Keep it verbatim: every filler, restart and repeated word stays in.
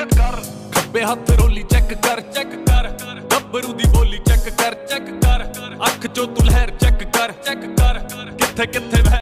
Check ਕਰ। ਖੱਬੇ ਹੱਥ ਰੋਲੀ ਚੈੱਕ ਕਰ ਚੈੱਕ ਕਰ। ਗੱਭਰੂ ਦੀ ਬੋਲੀ ਚੈੱਕ ਕਰ ਚੈੱਕ ਕਰ। ਅੱਖ ਚੋਂ ਤੂੰ ਲਹਿਰ ਚੈੱਕ ਕਰ ਚੈੱਕ ਕਰ। ਕਿੱਥੇ ਕਿੱਥੇ